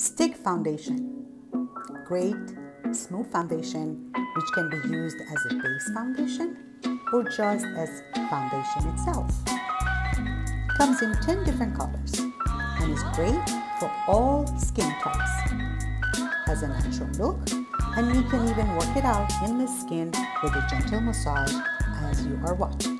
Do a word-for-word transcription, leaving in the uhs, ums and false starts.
Stick foundation. Great, smooth foundation which can be used as a base foundation or just as foundation itself. Comes in ten different colors and is great for all skin types. Has a natural look, and you can even work it out in the skin with a gentle massage as you are watching.